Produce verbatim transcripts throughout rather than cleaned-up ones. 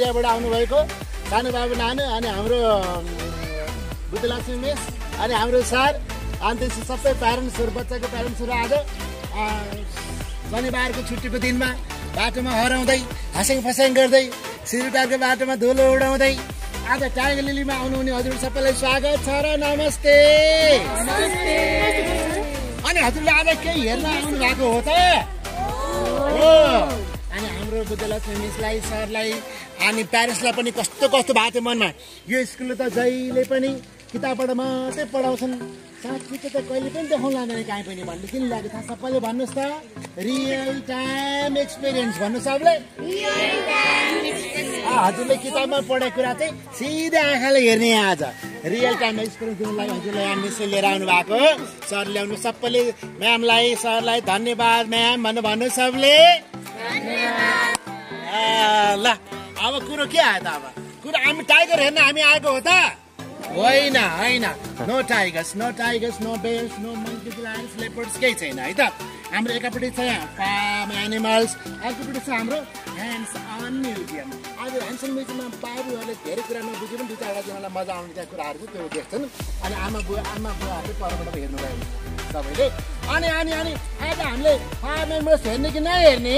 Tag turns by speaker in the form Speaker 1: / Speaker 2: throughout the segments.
Speaker 1: अस्ट्रेलियाबाट आउनुभएको सानो बाबु नानु अनि हाम्रो बुद्धलक्ष्मी मिस अनि हाम्रो सर अनि त्यसपछि सबै प्यारेन्ट्सहरू बच्चाको प्यारेन्ट्सहरू आज शनिबारको छुट्टीको दिनमा बाटोमा हराउँदै हँस्याङ फस्याङ गर्दै सिरुटारको बाटोमा धुलो उडाउँदै आज टाइगर लिलीमा आउनुहुने हजुर सबैलाई स्वागत छ र नमस्ते। अनि हजुरले आज केही हेर्न आउनु भएको हो त? हो। अनि हाम्रो बुद्धलक्ष्मी मिसलाई सरलाई अनि प्यारेन्ट्सलाई पनि कस्तो कस्तो भएको थियो मनमा, यो स्कुलले त जहिले पनि किताबबाट मात्रै पढाउँछन्, साँच्चै त कहिले पनि देखाउनु लाँदैन कहीँ पनि भन्ने किन लाग्यो थाहा सबैले भन्नुहोस् त? रियल टाइम एक्सपिरियन्स भन्नु सबले। हजुरले किताबमा पढेको कुरा चाहिँ सिधै आँखाले हेर्ने आज रियल टाइम एक्सपिरियन्स दिनुलाई हजुरलाई यहाँ मिसले लिएर आउनु भएको। सर ल्याउनु सबैले म्यामलाई सरलाई धन्यवाद म्याम भन्नु भन्नु सबले। ल अब कुरो के आयो त? अब कुरो हामी टाइगर हेर्न हामी आएको हो त? होइन होइन, no tigers no tigers no bears no monkey lions leopards केही छैन है त। हाम्रो एकापट्टि छ यहाँ फार्म एनिमल्स, अर्कोपट्टि छ हाम्रो ह्यान्ड्स अन म्युजियम। आज ह्यान्ड्स अन म्युजियममा बाबुहरूले धेरै कुरा नबुझे पनि दुई चारवटा जनालाई मजा आउने त्यहाँ कुराहरू त्यो देख्छन्। अनि आमा बुवा आमा बुवाहरूले परबाट हेर्नुभयो सबैले। अनि अनि अनि आज हामीले फार्म एनिमल्स हेर्ने कि नहेर्ने?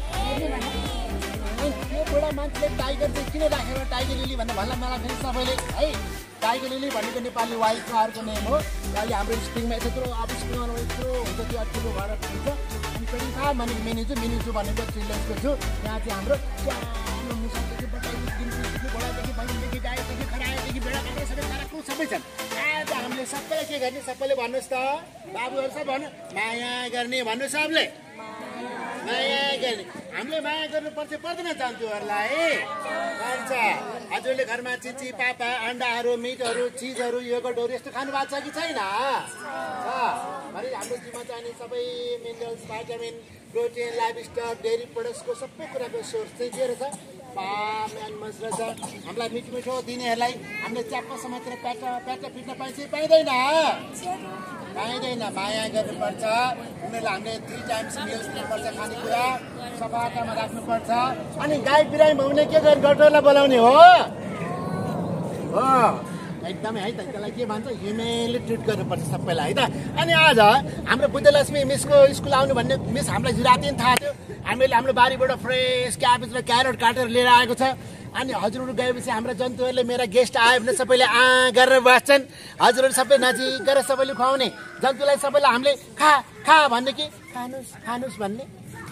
Speaker 1: त्यो बुढा मान्छेले टाइगर चाहिँ किन राखेर टाइगर लिली भनेर भन्ला मलाई फेरि सबैले है। टाइगर लिली भनेको नेपाली वाइल्डको अर्को नेम हो। अहिले हाम्रो स्प्रिङमा यत्रो अब स्प्रिङमा यत्रो हुन्छ त्यो ठुलो भएर हुन्छ। अनि फेरि फार्म भनेको मिनिजु मिनिजु भनेको चिल्ड्रेन्सको छु। यहाँ चाहिँ हाम्रो सानो मुसादेखि बटाइदेखि दिनदेखि घोडादेखि भैँसीदेखि गाईदेखि खरायोदेखि भेडा काँक्रा सबै काँक्रा सबै छन्। आज हामीले सबैलाई के गर्ने सबैले भन्नुहोस् त? बाबुहरू सब भन्नु माया गर्ने भन्नु सबले। माया गर्ने हामीले माया गर्नुपर्छ पर्दैन जन्तुहरूलाई? भन्छ हजुरले घरमा चिची पापा अन्डाहरू मिटहरू चिजहरू योगर्टहरू यस्तो खानु भएको छ कि छैन? भने हाम्रो जिउमा चाहिने सबै minerals vitamin protein life stock dairy प्रोडक्ट्सको सबै कुराको सोर्स चाहिँ के रहेछ? फार्म एनिमल्स रहेछ। हामीलाई मिठो मिठो दिनेहरूलाई हामीले च्याप्पा समातेर प्याटा प्याटा फिट्न पाइन्छ पाइँदैन? पाइँदैन। माया गर्नुपर्छ उनीहरूलाई। हामीले थ्री टाइम्स मिल्स दिनुपर्छ, खानेकुरा सफातामा राख्नुपर्छ। अनि गाई बिरामी भयो भने के गर्ने? डक्टरलाई बोलाउने हो हो एकदमै है त। त्यसलाई के भन्छ? ह्युमेनली ट्रिट गर्नुपर्छ सबैलाई है त। अनि आज हाम्रो बुद्धलक्ष्मी मिसको स्कुल आउनु भन्ने मिस हामीलाई राति पनि थाहा थियो। हामीले हाम्रो बारीबाट फ्रेस क्याबेज र क्यारेट काटेर लिएर आएको छ। अनि हजुरहरू गएपछि हाम्रा जन्तुहरूले मेरा गेस्ट आयो भने सबैले आ गरेर बस्छन्। हजुरहरू सबै नजिक गरेर सबैले खुवाउने जन्तुलाई सबैलाई हामीले खा खा भन्ने कि खानुहोस् खानुहोस् भन्ने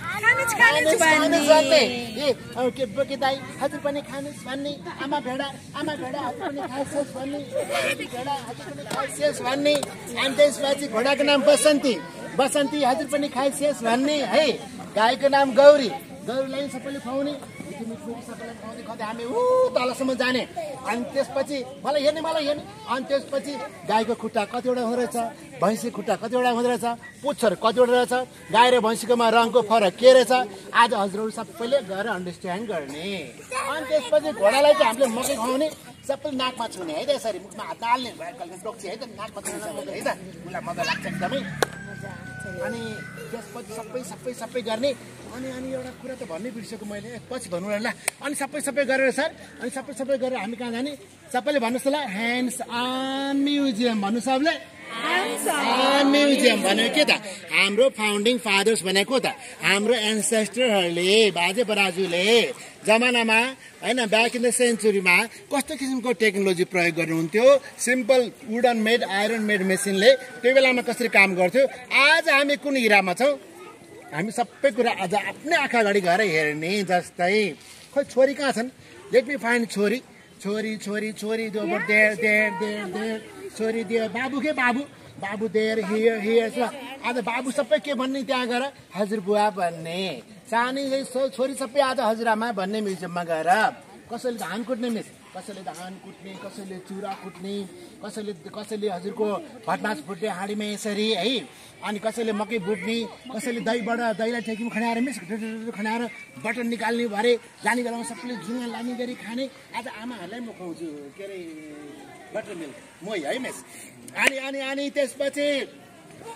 Speaker 1: के बोके दाई हजुर पनि खानुहोस् भन्ने, आमा भेडा आमा भेडा हजुर पनि खाइसोस् भन्ने, भेडा हजुर पनि खाइसोस् भन्ने। अनि त्यसपछि घोडाको नाम बसन्ती बसन्ती हजुर पनि खाइसोस् भन्ने है। गाईको नाम गौरी गौरीलाई सबैले खुवाउने सबैलाई खुवाउने कतै हामी ऊ तलसम्म जाने। अनि त्यसपछि मलाई हेर्ने मलाई हेर्ने। अनि त्यसपछि गाईको खुट्टा कतिवटा हुँदो रहेछ, भैँसी खुट्टा कतिवटा हुँदो रहेछ, पुच्छर कतिवटा रहेछ, गाई र भैँसीकोमा रङको फरक के रहेछ आज हजुरहरू सबैले गएर अन्डरस्ट्यान्ड गर्ने। अनि त्यसपछि घोडालाई चाहिँ हामीले मकै खुवाउने, सबै नाकमा छुने है त, यसरी मुखमा हात हाल्ने टोक्छ है त, नाकमा छुने सबैले है त, उसलाई मजा लाग्छ एकदमै। अनि त्यसपछि सबै सबै सबै गर्ने। अनि अनि एउटा कुरा त भन्नै बिर्सेको मैले, पछि भन्नु ल। अनि सबै सबै गरेर सर अनि सबै सबै गरेर हामी कहाँ जाने? सबैले भन्नुहोस् त ल, ह्यान्ड्स अन म्युजियम भन्नु सबले। म्युजियम भनेको के त? हाम्रो फाउन्डिङ फादर्स भनेको त हाम्रो एन्सेस्टरहरूले बाजे बराजुले जमानामा होइन ब्याक इन द सेन्चुरीमा कस्तो किसिमको टेक्नोलोजी प्रयोग गर्नुहुन्थ्यो। Simple wooden made iron made मेसिनले त्यो बेलामा कसरी काम गर्थ्यो। आज हामी कुन इरामा छौँ? हामी सबै कुरा आज आफ्नै आँखा अगाडि गएर हेर्ने। जस्तै खोइ छोरी कहाँ छन्? लेट मी फाइन्ड छोरी छोरी छोरी छोरी देयर देयर देयर देयर छोरी दियो बाबु के बाबु बाबु देयर हियर हियर छ। आज बाबु सबै के भन्ने त्यहाँ गएर हजुरबुवा भन्ने। सानै छोरी सबै आज हजुरआमा भन्ने म्युजियममा गएर। कसैले धान कुट्ने मिस, कसैले धान कुट्ने, कसैले चुरा कुट्ने, कसैले कसैले हजुरको भटमास फुट्ने हाँडीमा यसरी है। अनि कसैले मकै बुट्ने, कसैले दहीबाट दहीलाई ठेकीमा खनाएर मिस खनाएर बटन निकाल्ने भरे जाने बेलामा सबैले जुङ्गा लाने गरी खाने। आज आमाहरूलाई म खुवाउँछु के अरे बटर मिल्क मै है मिस। अनि अनि अनि त्यसपछि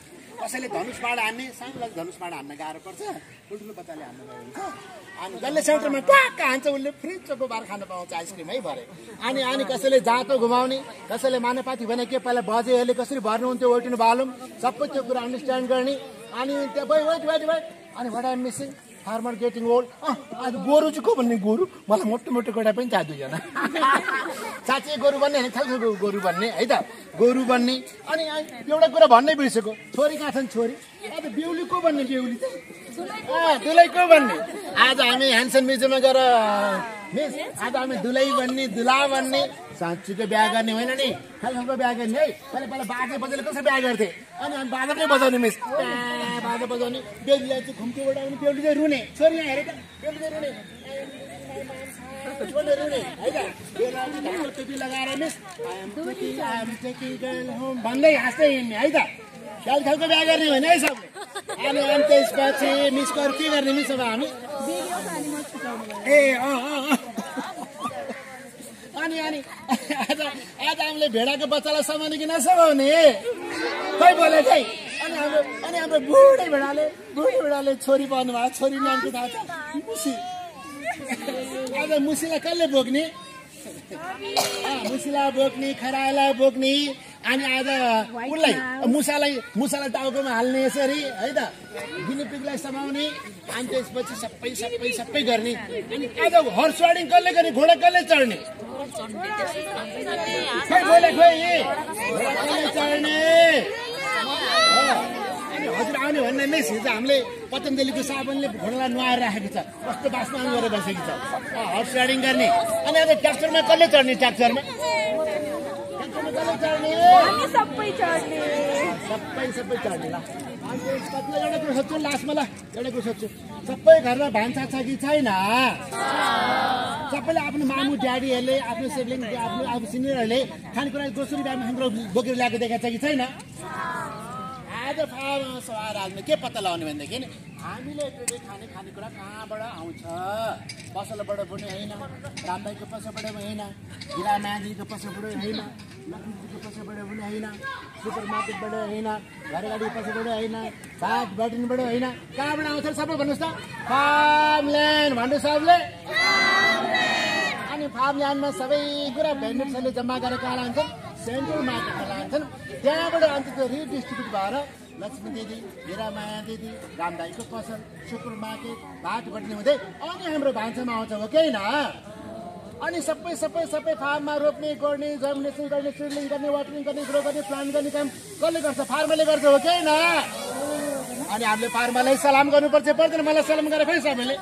Speaker 1: कसैले धनुषबाट हान्ने सानोलाई धनुषबाट हान्न गाह्रो पर्छ ठुल्ठुलो बच्चाले हान्न गयो हुन्छ अनि जसले सेन्टरमा ट्वाक्क हान्छ उसले फ्री चोकोबार खान पाउँछ आइसक्रिम है भरे अनि अनि कसैले जातो घुमाउने कसैले मानेपाती भने के पहिला बजेहरूले कसरी भर्नुहुन्थ्यो ओटिनु बालुम सबै त्यो कुरा अन्डरस्ट्यान्ड गर्ने अनि त्यो वेट वेट वेट वेट अनि what I'm missing farmer getting old आज गोरु चाहिँ को भन्ने गोरु मलाई मोटो मोटो केटा पनि चाह दुईजना साँच्चै गोरु बन्ने होइन खालको गोरु बन्ने है त गोरु बन्ने अनि एउटा कुरा भन्नै बिर्सेको छोरी कहाँ छन् छोरी अब बेहुली को भन्ने बेहुली चाहिँ दुलै को भन्ने आज हामी ह्यान्सन म्युजियममा गएर मिस आज हामी दुलै बन्ने दुला बन्ने साँच्चीको बिहा गर्ने होइन नि खालको बिहा गर्ने है पहिला पहिला बाजे बजाले कसरी बिहा गर्थे अनि हामी बाजा नै बजाउने मिस बाजा बजाउने बेहुलीलाई चाहिँ घुम्तीबाट आउने बेहुली चाहिँ रुने छोरी यहाँ हेरेको बेहुली चाहिँ रुने छोरी रुने है त बेहुली टोपी लगाएर मिस भन्दै हाँस्दै हिँड्ने है त ख्याल खालको बिहा गर्ने होइन है सबले अनि अनि त्यसपछि मिसको अरू के गर्ने मिस अब हामी ए अँ अँ अनि अनि आज आज हामीले भेडाको बच्चालाई समाउने कि नसमाउने खै बोले खै अनि हाम्रो अनि हाम्रो बुढी भेडाले बुढी भेडाले छोरी पाउनु भएको छोरी नामको थाहा छ मुसी आज मुसीलाई कसले बोक्ने मुसीलाई बोक्ने खरालाई बोक्ने अनि आज उसलाई मुसालाई मुसालाई टाउकोमा हाल्ने यसरी है त गिनीपिगलाई समाउने अनि त्यसपछि सबै सबै सबै गर्ने अनि आज हर्स राइडिङ कसले गर्ने घोडा कसले चढ्ने खै बोले खोइ घोडा कसले चढ्ने अनि हजुर आउने भन्ने मिस हिजो हामीले पतञ्जलीको साबुनले घोडालाई नुहाएर राखेको छ कस्तो बासमा गरेर बसेको छ हर्स राइडिङ गर्ने अनि आज ट्र्याक्टरमा कसले चढ्ने ट्र्याक्टरमा
Speaker 2: सबै चढ्ने
Speaker 1: सबै सबै चढ्ने ल एउटा कुरो सोध्छु लास्टमा ल एउटा कुरो सोध्छु सबै घरमा भान्सा छ कि छैन सबैले आफ्नो मामु ड्याडीहरूले आफ्नो सिब्लिङ आफ्नो आफ्नो सिनियरहरूले खानेकुरा ग्रोसरी ब्यागमा खानेकुरा बोकेर ल्याएको देखाएको छ कि छैन आज फार्ममा सवार हाल्ने के पत्ता लगाउने भनेदेखि हामीले एभ्रिडे खाने खानेकुरा कहाँबाट आउँछ पसलबाट पनि होइन रामबाईको पसलबाट पनि होइन हिरा माधीको पसलबाट होइन लक्ष्मीजीको पसलबाट पनि होइन सुपर मार्केटबाट होइन घरगाडीको पसलबाट होइन साग बटनबाट होइन कहाँबाट आउँछ सबै भन्नुहोस् त फार्मल्यान्ड भन्नु सबले अनि फार्मल्यान्डमा सबै कुरा भेन्डर्सहरूले जम्मा गरेर कहाँ लान्छन् सेन्ट्रल मार्केटमा लान्छन् त्यहाँबाट अन्त त्यो रिडिस्ट्रिब्युट भएर लक्ष्मी दिदी हिरामाया दिदी रामदाईको पसल सुपर मार्केट भात बट्ने हुँदै अनि हाम्रो भान्सामा आउँछ हो कि होइन अनि सबै सबै सबै फार्ममा रोप्ने गर्ने जर्मिनेसन गर्ने सिडलिङ गर्ने वाटरिङ गर्ने ग्रो गर्ने प्लान्ट गर्ने काम कसले गर्छ फार्मरले गर्छ हो कि होइन अनि हामीले फार्मरलाई सलाम गर्नुपर्छ पर्दैन मलाई सलाम गरेर फेरि सबैले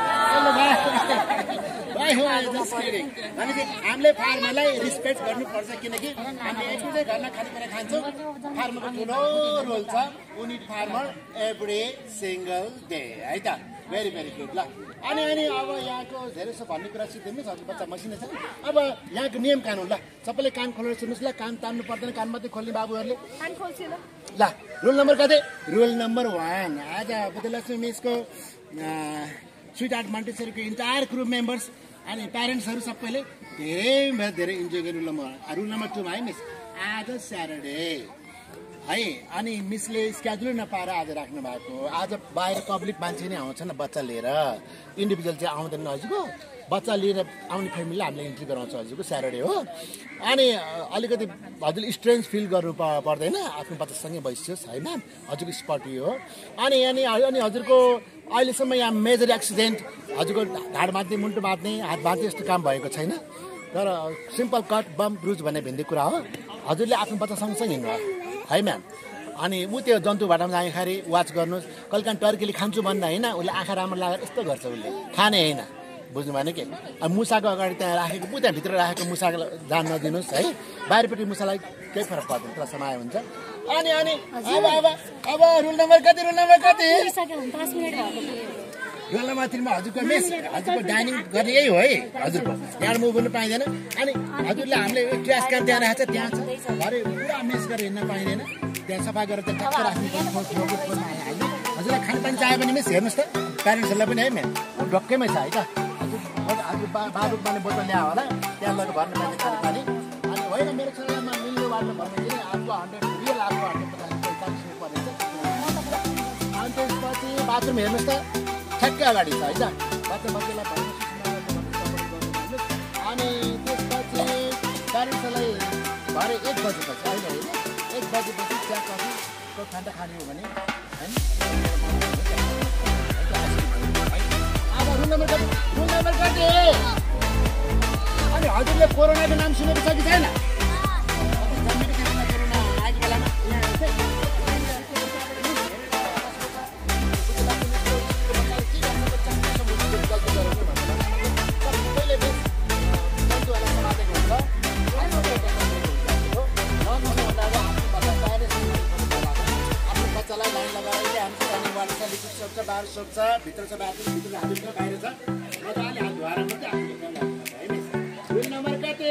Speaker 1: भनेपछि हामीले फार्मरलाई रिस्पेक्ट गर्नुपर्छ किनकि हामी एभ्रिडे घरमा खानेकुरा खान्छौँ फार्मरको ठुलो रोल छ we need farmer every single day है त भेरी भेरी गुड ल अनि अनि अब यहाँको धेरै जसो भन्ने कुरा सिक्दैनस् हजुर बच्चा मसिनो छ अब यहाँको नियम कानुन ल सबैले कान खोलेर सुन्नुहोस् ल कान तान्नु पर्दैन कान मात्रै खोल्ने बाबुहरूले ल रुल नम्बर कति रुल नम्बर वान आज बुद्धलक्ष्मी मिसको स्विट आर्ट मन्टेसरीको इन्टायर ग्रुप मेम्बर्स अनि प्यारेन्ट्सहरू सबैले धेरै धेरै इन्जोय गर्नु ल म रुल नम्बर टूमा है मिस आज स्याटरडे है अनि मिसले स्केड्युल नपाएर आज राख्नु भएको आज बाहिर पब्लिक मान्छे नै आउँछ न बच्चा लिएर इन्डिभिजुअल चाहिँ आउँदैन हजुरको बच्चा लिएर आउने फ्यामिलीलाई हामीले इन्ट्री गराउँछ हजुरको स्याटरडे हो अनि अलिकति हजुरले स्ट्रेन्ज फिल गर्नु पर्दैन आफ्नो बच्चासँगै बसियोस् होइन हजुरको स्पट यो हो अनि अनि अनि हजुरको अहिलेसम्म यहाँ मेजर एक्सिडेन्ट हजुरको ढाड बाँध्ने मुन्टो बाँध्ने हात बाँध्ने यस्तो काम भएको छैन तर सिम्पल कट बम ब्रुज भन्ने भिन्दै कुरा हो हजुरले आफ्नो बच्चा सँगसँगै हिँड्नु है म्याम अनि ऊ त्यो जन्तु भाटामा जाँदाखेरि वाच गर्नुहोस् कहिले काहीँ टर्कीले खान्छु भन्दा होइन उसले आँखा राम्रो लागेर यस्तो गर्छ उसले खाने होइन बुझ्नु भएन के अब मुसाको अगाडि त्यहाँ राखेको पु त्यहाँ भित्र राखेको मुसाको जान नदिनुहोस् है बाहिरपट्टि मुसालाई केही फरक पर्दैन तर समायो हुन्छ अनि अनि अब अब अब रुल नम्बर कति रुल नम्बर कति रुल नम्बर तिनमा हजुरको मिस हजुरको डाइनिङ गर्ने यही हो है हजुरको यहाँ मुभ गर्नु पाइँदैन अनि हजुरले हामीले ट्र्यास क्यान त्यहाँ राखेको छ त्यहाँ छ घरै पुरा मिस गरेर हिँड्न पाइँदैन त्यहाँ सफा गरेर त्यहाँ टक्क राख्नु हजुरलाई खानपान चाहियो भने मिस हेर्नुहोस् त प्यारेन्ट्सहरूलाई पनि है म्याम ढक्कैमै छ है त हजुर हजुर बा बाबुकमाले बोतल ल्यायो होला त्यहाँ लगेर भर्नु पाइने खानपानी अनि होइन मेरो छोरामा मिल्ने वाटमा भन्नु अर्को हन्ड्रेड रियल अर्को हन्ड्रेड पचास परेछ बाथरुम हेर्नुहोस् त ठ्याक्कै अगाडि छ है त बच्चा बच्चालाई अनि त्यसपछि प्यारेन्ट्सलाई भरे एक बजेपछि अहिले होइन एक बजेपछि चिया कफीको खाना खाने हो भने होइन अब रुल नम्बर कति रुल नम्बर कति अनि हजुरले कोरोनाको नाम सुनेको छ कि छैन कोरोना आएको बेलामा बाहिर सोध्छ भित्र छ बाहिर भित्र हातभित्र बाहिर छ मजाले हात धुवाएर मात्रै आफूले रुल नम्बर कति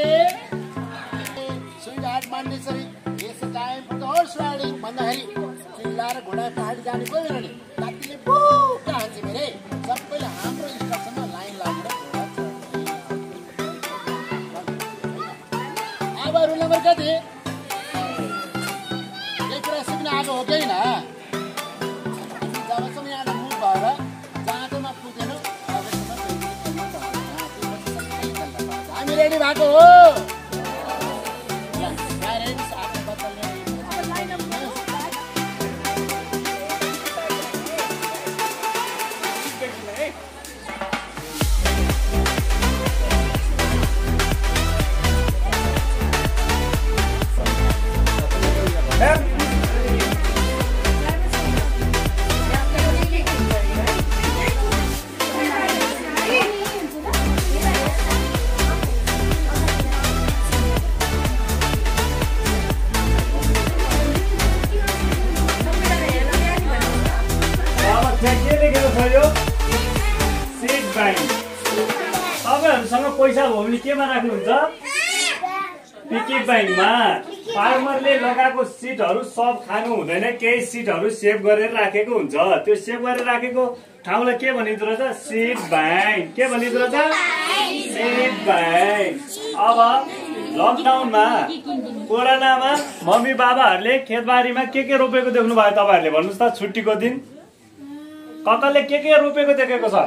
Speaker 1: सुइट हात मान्ने sorry yes time for the horse riding भन्दाखेरि चिल्लाएर घोडा पहाडी जाने कोही बेला नि रातिले बुक्का हान्छ मेरे सबैले हाम्रो स्टपसम्म लाइन लागेर अब रुल नम्बर कति एक कुरा सिक्न आएको हो कि होइन रेडी भएको हो
Speaker 3: तपाईहरुसँग पैसा हो भने केमा राख्नुहुन्छ पिकी बैंकमा फार्मरले लगाएको सिटहरु सब खानु हुँदैन केही सिटहरु सेभ गरेर राखेको हुन्छ त्यो सेभ गरेर राखेको ठाउँलाई के भनिन्छ र सीड बैंक के भनिन्छ र सीड बैंक अब लकडाउनमा कोरोनामा मम्मी बाबाहरुले खेतबारीमा के के रोपेको देख्नु भयो तपाईहरुले भन्नुस् त छुट्टीको दिन ककले के के रोपेको देखेको छ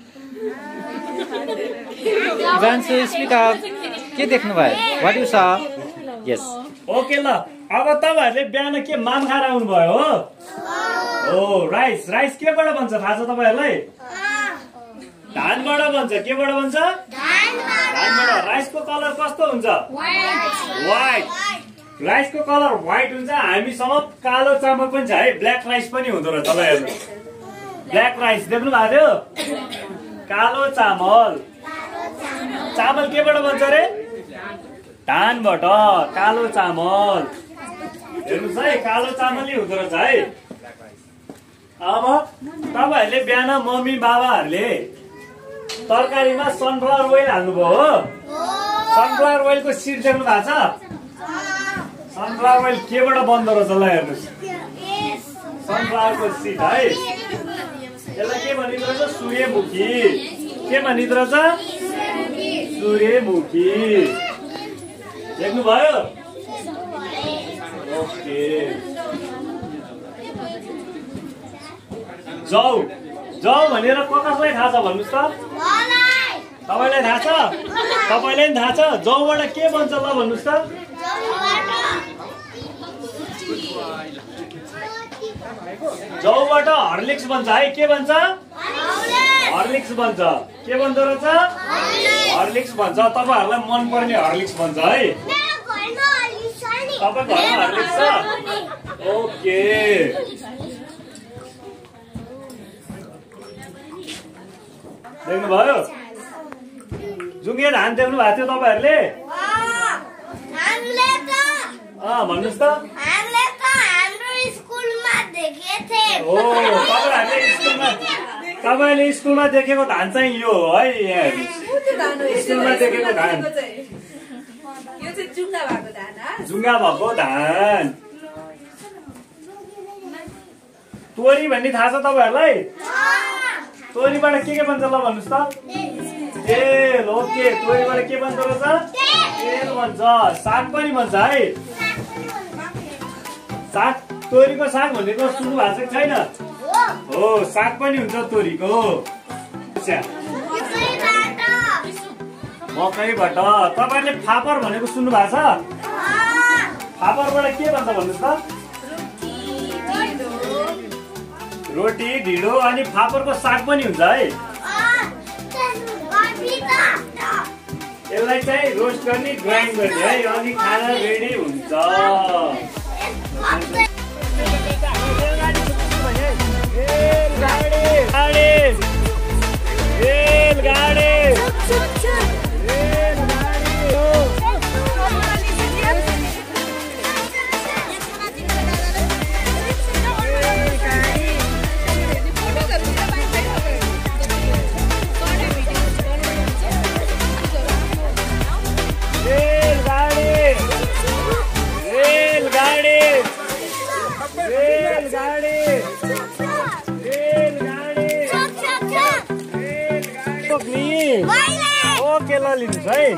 Speaker 4: Jansu, speak up. के देख्नु भयो? What you saw? Yes.
Speaker 3: Okay ल अब तपाईहरुले बिहान के माम खाएर आउनु भयो हो? ओ राइस राइस केबाट बन्छ थाहा छ तपाईहरुलाई? धानबाट बन्छ केबाट बन्छ? धानबाट धानबाट राइसको कलर कस्तो हुन्छ? व्हाइट राइसको कलर व्हाइट हुन्छ हामीसँग कालो चामल पनि छ है ब्ल्याक राइस पनि हुँदो रहेछ तपाईहरु ब्ल्याक राइस देख्नु भएको थियो? कालो चामल चामल केबाट बन्छ रे धानबाट कालो चामल हेर्नुस् है कालो चामलै हुँदो रहेछ है अब तपाईहरुले बिहान मम्मी बाबाहरुले तरकारीमा सनफ्लावर ओइल हाल्नुभयो हो सनफ्लावर ओइलको सिड देख्नु भएको छ सनफ्लावर ओइल केबाट बन्दो रहेछ ल हेर्नुस् सनफ्लावरको सिड है यसलाई के भनिन्छ रहेछ सूर्यमुखी के भनिन्छ रहेछ सूर्यमुखी देख्नु भयो ओके जौ जौ भनेर कसलाई थाहा छ भन्नुस् त तपाईलाई थाहा छ तपाईलाई पनि थाहा छ जौबाट के बन्छ ल भन्नुस् त जौबाट हर्लिक्स बन्छ है के बन्छ हर्लिक्स बन्छ के बन्दो रहेछ हर्लिक्स भन्छ तपाईहरुलाई मन पर्ने हर्लिक्स भन्छ है तपाईको घरमा हर्लिक्स छ ओके देख्नु भयो जुङ्गे धान देख्नु भएको थियो तपाईहरुले अँ भन्नुस् त ओ तपाईहरुले स्कुलमा तपाईले स्कुलमा देखेको धान चाहिँ यो है यहाँ स्कुलमा देखेको धान
Speaker 2: यो चाहिँ जुङ्गा भएको धान
Speaker 3: जुङ्गा भएको धान तोरी भन्ने थाहा छ तपाईहरुलाई तोरीबाट के के बन्छ ल भन्नुस् त तेल ओके तोरीबाट के बन्छ रहेछ तेल बन्छ साग पनि बन्छ है साग तोरीको साग भनेको सुन्नु भएको छ छैन हो साग पनि हुन्छ तोरीको। मकैबाट तपाईँहरूले फापर भनेको सुन्नु भएको छ? फापरबाट के भन्छ भन्नुहोस् त? रोटी ढिँडो अनि फापरको साग पनि हुन्छ है। यसलाई चाहिँ रोस्ट गर्ने ग्राइन्ड गर्ने है अनि खाना रेडी हुन्छ। ओके ल लिनुहोस् है।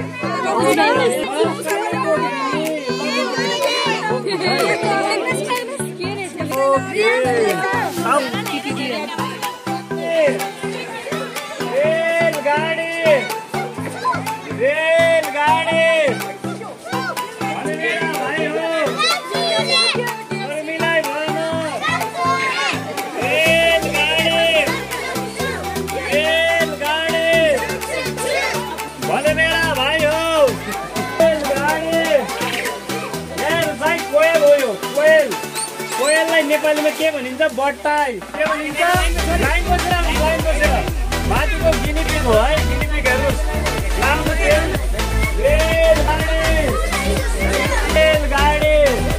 Speaker 3: रेलगाडी रेलगाडी नेपालीमा के भनिन्छ? बट्टाई के भनिन्छ? लाइन बसेर लाइन बसेर माथिको गिनीपिग हो है। गिनीपिगहरू लामो तेल रेलगाडी रेलगाडी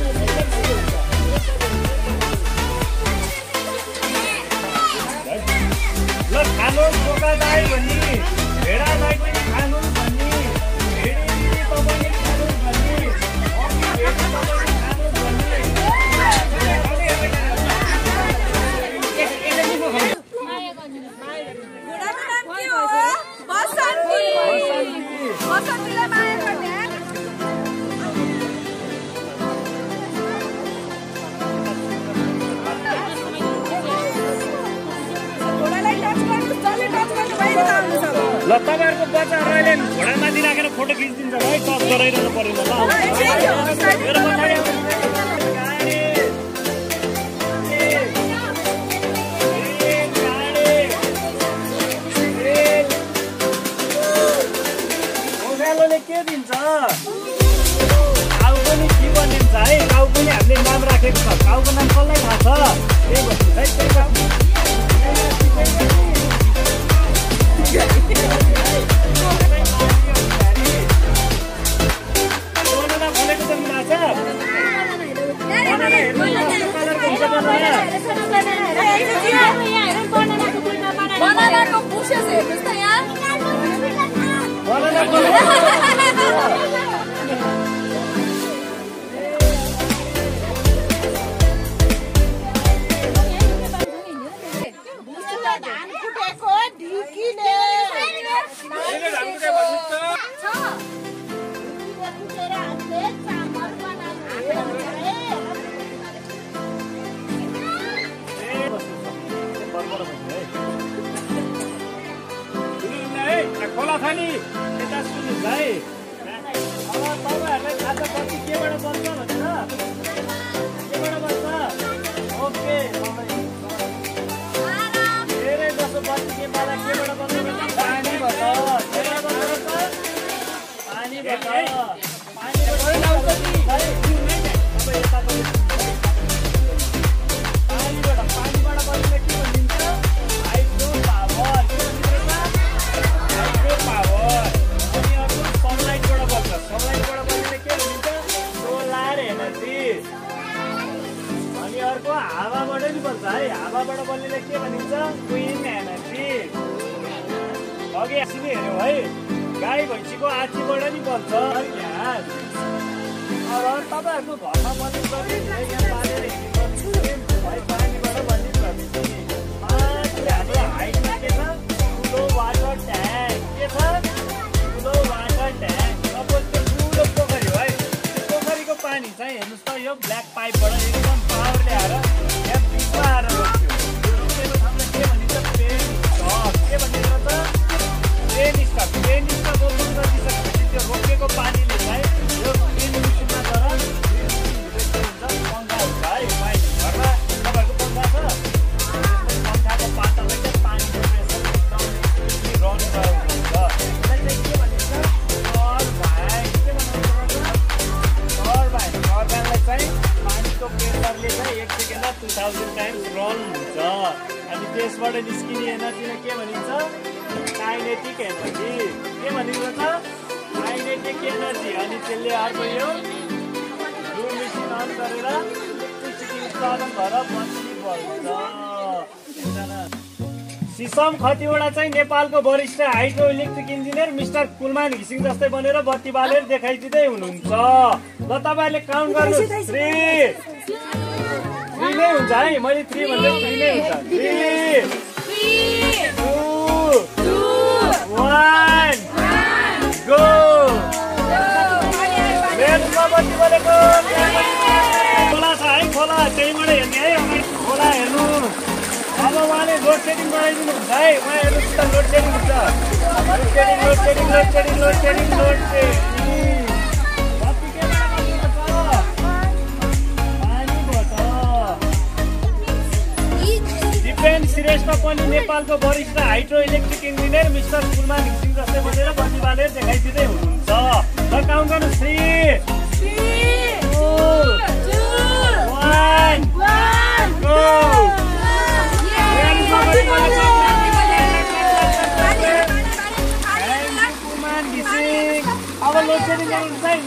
Speaker 3: ल खानुहोस् बोका दाई भन्ने भेडा दाई पनि खानुहोस् भन्ने भेडी दिदी तपाईँ खानुहोस् भन्ने भेडी तपाईँ खानुहोस् भन्ने ल तपाईँहरूको बच्चाहरूले घोडामाथि राखेर फोटो खिचिदिन्छ है। टच गराइरहनु पर्यो ल। ओगालोले के दिन्छ? काउ पनि के बनिन्छ है? काउ पनि हामीले नाम राखेको छ। काउको नाम कसलाई थाहा छ? त्यही भन्नु है। त्यही काउ
Speaker 2: बनानाको बुसेस हेर्नुहोस् त यहाँ। धान फुटेको ढिकीले
Speaker 3: खोला छ नि यता सुन्नुहोस् है। अब तपाईँहरूलाई थाहा छ बत्ती केबाट बन्छ भनेर? केबाट बन्छ? ओके धेरै जसो बत्ती केबाट केबाट बन्छ भने पानीबाट। केबाट बन्छ? पानीबाट। पानीबाट पानीबाट बन्छ के भनिन्छ? Hydro power. हाइड्रो पावर अनि अर्को सनलाइटबाट बन्छ। सनलाइटबाट बन्छ के भनिन्छ? Solar energy. अनि अर्को हावाबाट नि बन्छ है। हावाबाट बन्नेलाई के भनिन्छ? Wind energy. अघि आसिने हेऱ्यौँ है। गाई भैँसीको आँचीबाट नि बन्छ ग्यास। अब तपाईँहरूको घरमा बन्ने प्रविधि यहाँ पालेर हिँड्नु है। पानीबाट बन्ने प्रविधि। हाम्रो हाइटमा के छ? ठुलो वाटर ट्याङ्क। के छ? ठुलो वाटर ट्याङ्क। सपोज त्यो ठुलो पोखरी हो है। त्यो पोखरीको पानी चाहिँ हेर्नुहोस् त यो ब्ल्याक पाइपबाट एकदम पावर ल्याएर यहाँ बिचमा आएर बस्यो। टु थाउजन्ड टाइम्स रन हुन्छ अनि त्यसबाट निस्किने एनर्जीलाई के भनिन्छ काइनेटिक एनर्जी के भनिन्छ त काइनेटिक एनर्जी अनि त्यसले अर्को यो यो मेसिन अन गरेर इलेक्ट्रिसिटी उत्पादन भएर बत्ती बल्छ सिसम खतिवडा चाहिँ नेपालको वरिष्ठ hydro electric engineer mister Kulman घिसिङ जस्तै बनेर बत्ती बालेर देखाइदिँदै हुनुहुन्छ ल तपाईँहरूले काउन्ट गर्नुहोस् थ्री थ्री नै हुन्छ है मैले थ्री भन्दा थ्री नै हुन्छ थ्री टू वान गो बत्ती बलेको खोला छ है खोला त्यहीँबाट हेर्ने है अगाडि खोला हेर्नु अब उहाँले लोड सेडिङ गराइदिनु हुन्छ है उहाँ हेर्नुहोस् त लोड सेडिङ हुन्छ load shedding load shedding load shedding load shedding load shedding बत्ती केबाट बन्नुपर्छ पानीबाट दिपेन श्रेष्ठ पनि नेपालको वरिष्ठ hydro electric engineer mister Kulman घिसिङ जस्तै बनेर बत्ती बालेर देखाइदिँदै हुनुहुन्छ ल काउन्ट गर्नुहोस् थ्री टू वान गो अब लोड सेडिङ गर्नुहुन्छ है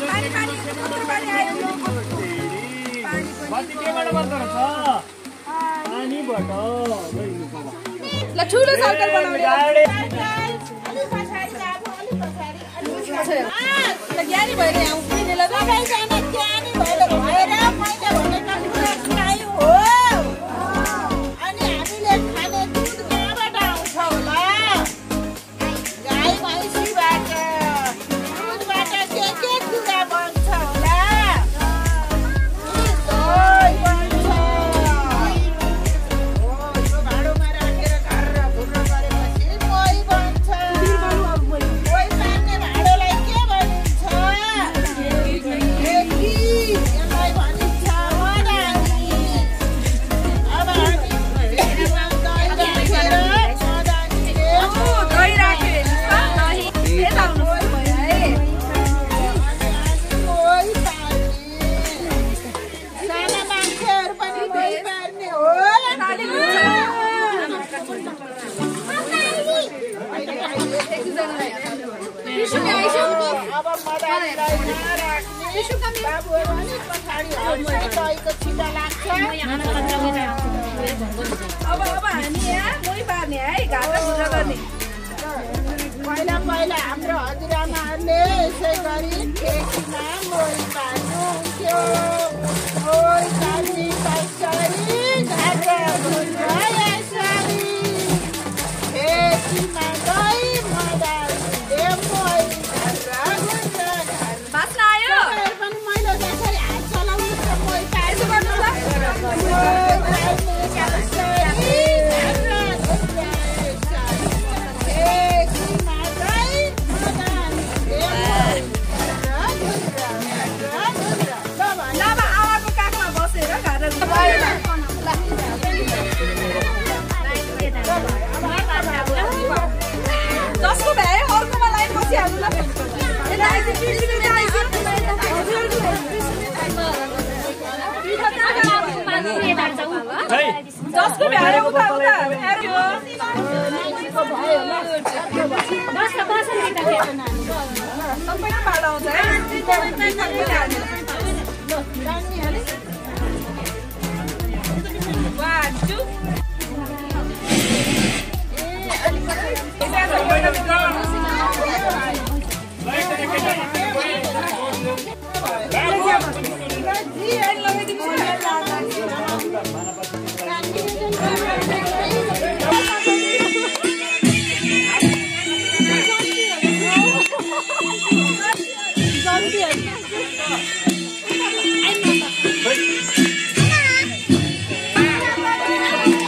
Speaker 3: बत्ती केबाट बन्द रहेछ पानीबाट
Speaker 2: ल ठुलो सर्कल बनाउने ज्ञानी भएर आउँछ ल सबैजना ज्ञानी भएर भएर मैले भनेको गाई हो अनि हामीले खाने दुध कहाँबाट आउँछ होला गाई भैँसीबाट दुधबाट के के कुरा बन्छ होला दही बन्छ हो यो भाँडोमा राखेर घर भुर्र गरेपछि मही बन्छ मही पार्ने भाँडोलाई के भनिन्छ यसलाई भनिन्छ मदानी अब हामी भेडमा दही राखेर मदानीले
Speaker 5: दही राखेर दही यता आउनुहोस् भयो है
Speaker 2: मही पार्ने साना मान्छेहरू पनि मही पार्ने हो अब मदानीलाई नराख्ने बाबुहरू अलिक पछाडि हट्छ दहीको छिटा लाग्छ
Speaker 5: अब अब हामी यहाँ मही पार्ने है घाटा भुजा गर्ने
Speaker 2: पहिला पहिला हाम्रो हजुरआमाहरूले यसै गरी ठेकीमा मही पार्नुहुन्थ्यो मही पार्ने पछाडि घाटा भुजा यसरी ठेकीमा गई मदानीले मही घाटा भुजा
Speaker 5: बास्न आयो
Speaker 2: तपाईँहरू पनि मैले जसरी हात चलाउनु छ मही
Speaker 5: यसो गर्नु ल ल अब आमाको काखमा बसेर घाटा जसको भ्याए अर्कोमा लाइन बसिहाल्नु ल यता आइज कृष्ण आइज जसको भ्याए उता उता सबैको भाडा आउँछ है वान टू
Speaker 2: Hey!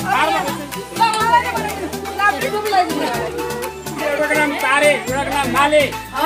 Speaker 6: एउटाको नाम तारे, एउटाको नाम माले।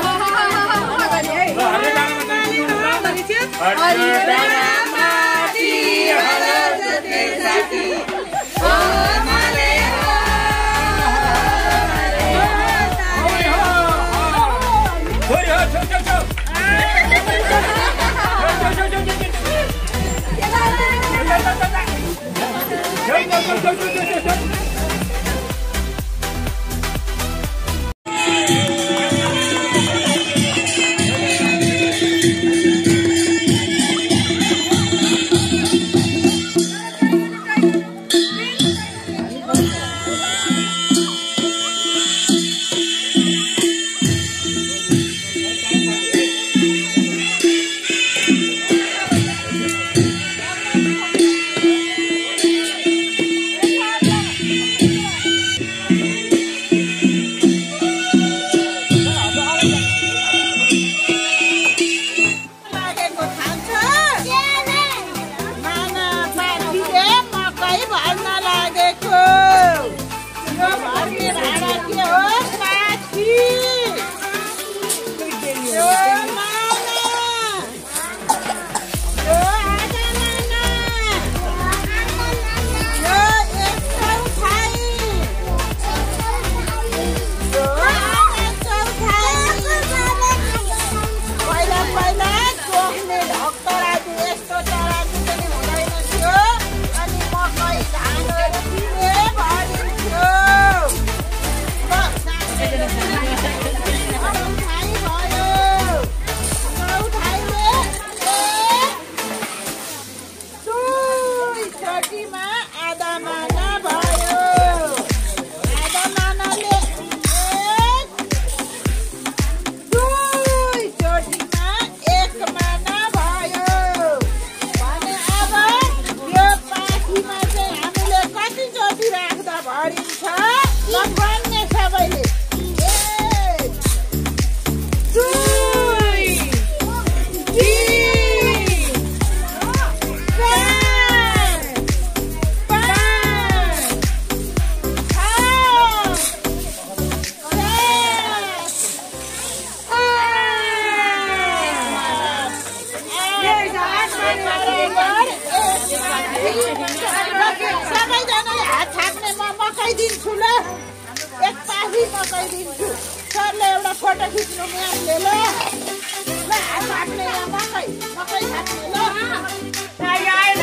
Speaker 2: सबैजनाले हात थाप्ने म मकै दिन्छु ल एक पासी मकै दिन्छु सरले एउटा फोटो खिच्नु म्यामले ल ल हात थाप्ने मकै मकै थाप्ने ल आएन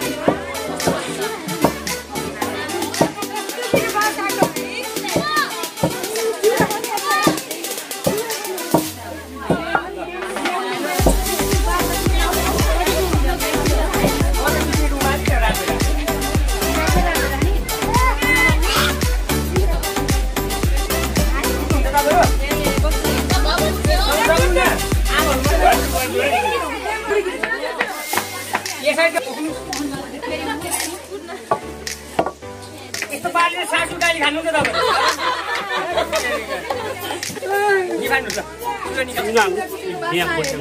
Speaker 6: यस्तो पार्ने सासु गाली खानु त तपाईँ निकाल्नु त यहाँ बस्नु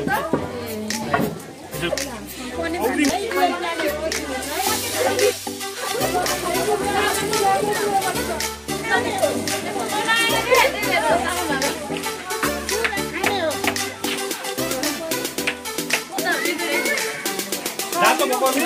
Speaker 6: रातो मकौनु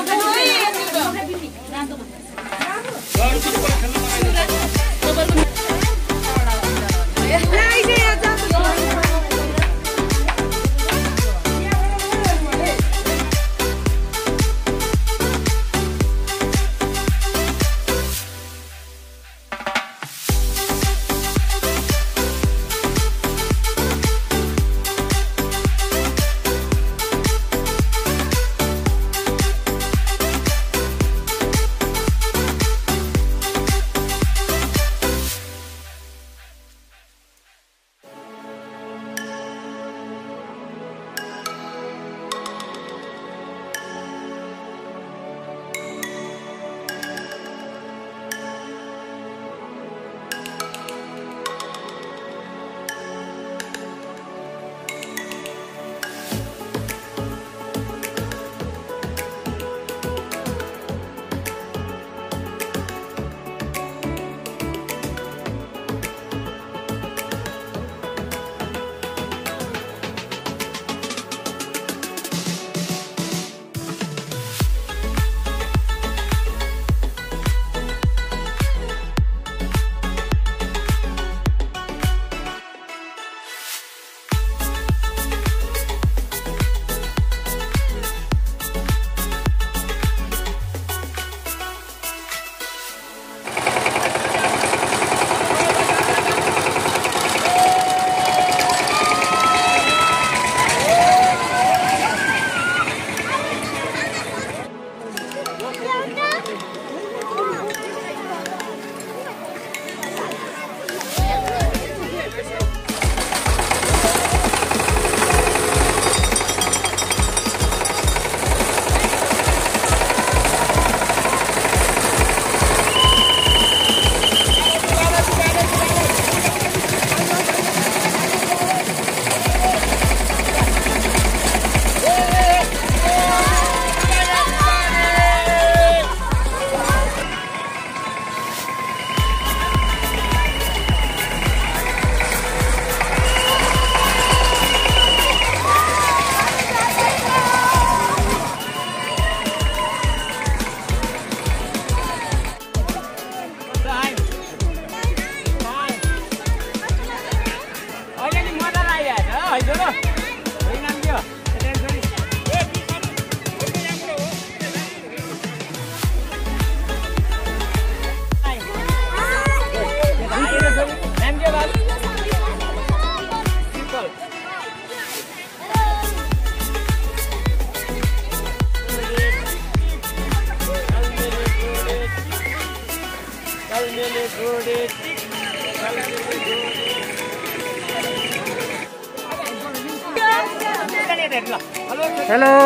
Speaker 4: हेलो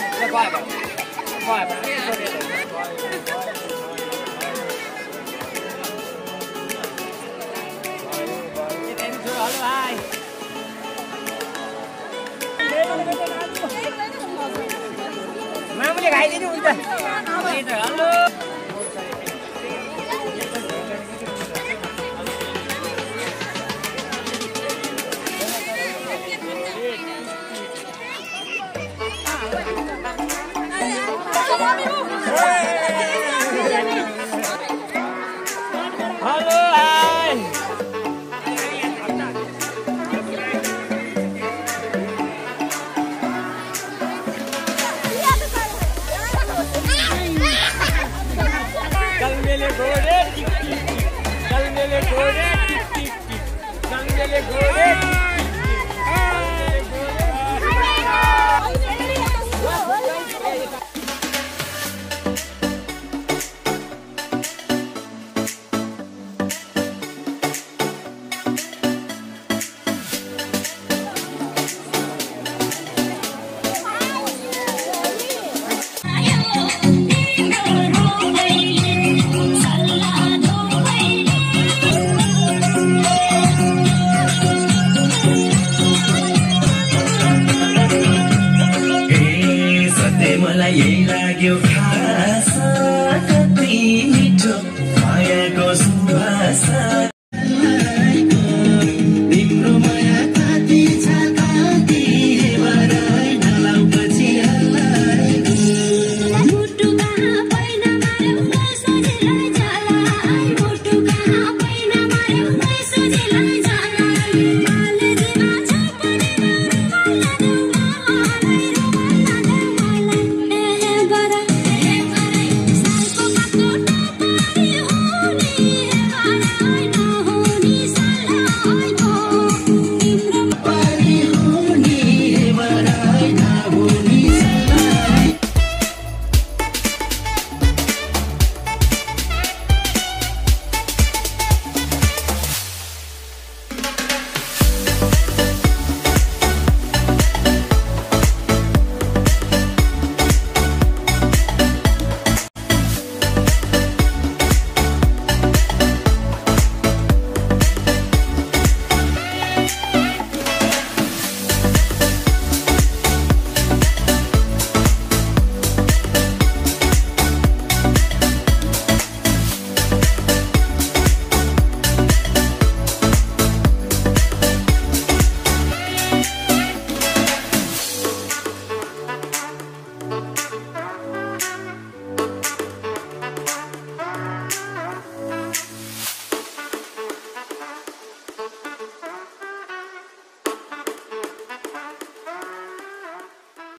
Speaker 6: मामुले खाइदिनु हुन्छ हेलो हेलो हाय कल मेले घोड़े टिक टिक कल मेले घोड़े टिक टिक कल मेले घोड़े
Speaker 7: यही लाग्यो खास कति मिठो मायाको सुवास